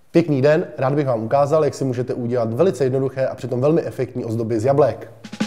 Pěkný den, rád bych vám ukázal, jak si můžete udělat velice jednoduché a přitom velmi efektní ozdoby z jablek.